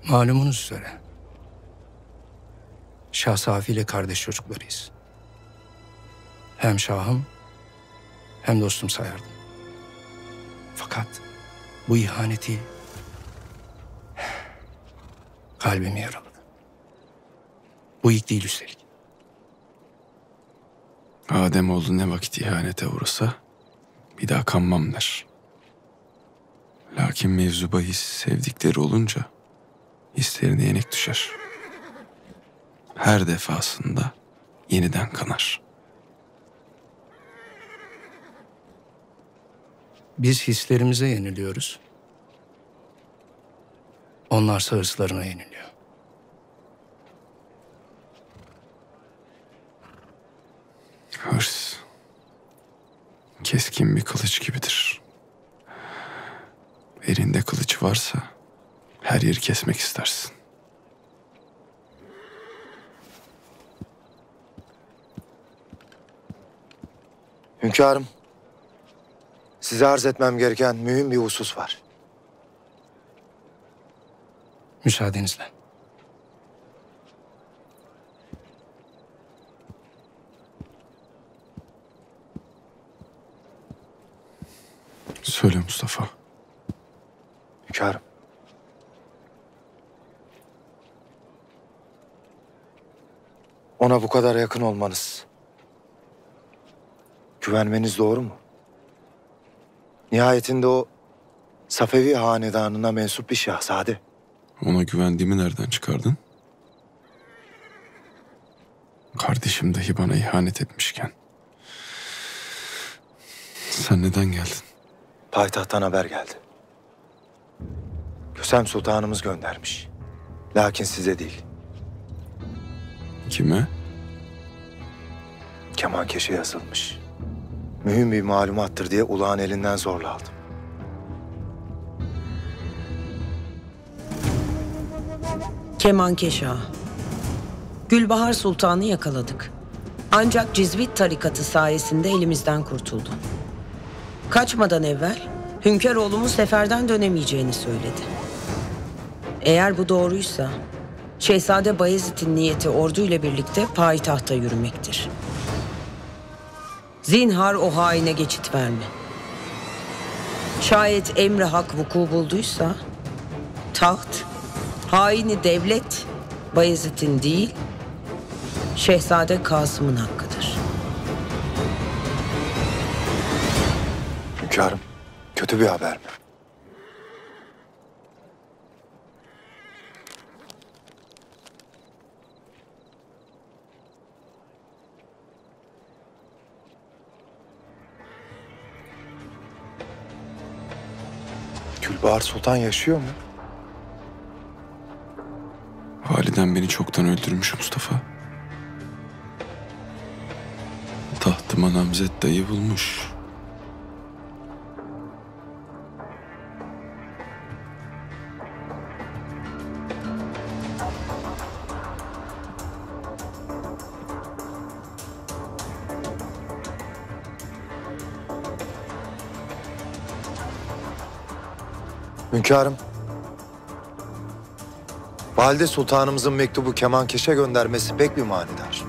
Malumunuz üzere Şah Safi ile kardeş çocuklarıyız. Hem şahım hem dostum sayardım. Fakat bu ihaneti kalbimi yaraladı. Bu ilk değil üstelik. Ademoğlu ne vakit ihanete uğrasa bir daha kanmam der. Lakin mevzu bahis sevdikleri olunca hislerine yenik düşer. Her defasında yeniden kanar. Biz hislerimize yeniliyoruz. Onlarsa hırslarına yeniliyor. Hırs keskin bir kılıç gibidir. Elinde kılıç varsa her yeri kesmek istersin. Hünkârım, size arz etmem gereken mühim bir husus var. Müsaadenizle. Söyle Mustafa. Hünkârım. Ona bu kadar yakın olmanız, güvenmeniz doğru mu? Nihayetinde o Safevi hanedanına mensup bir şahzade. Ona güvendiğimi nereden çıkardın? Kardeşim dahi bana ihanet etmişken. Sen neden geldin? Payitahttan haber geldi. Kösem Sultanımız göndermiş. Lakin size değil, Kime? Kemankeşe yazılmış. Mühim bir malumattır diye ulağın elinden zorla aldım. Kemankeşe Ağa. Gülbahar Sultan'ı yakaladık. Ancak Cizvit tarikatı sayesinde elimizden kurtuldu. Kaçmadan evvel hünkâroğlumun seferden dönemeyeceğini söyledi. Eğer bu doğruysa Şehzade Bayezid'in niyeti orduyla birlikte payitahta yürümektir. Zinhar o haine geçit verme. Şayet emri hak vuku bulduysa taht, haini devlet Bayezid'in değil, Şehzade Kasım'ın hakkıdır. Hünkârım, kötü bir haber mi? Gülbahar Sultan yaşıyor mu? Validen beni çoktan öldürmüş Mustafa. Tahtıma namzet dayı bulmuş. Hünkârım, Valide Sultanımızın mektubu Kemankeş'e göndermesi pek bir manidar.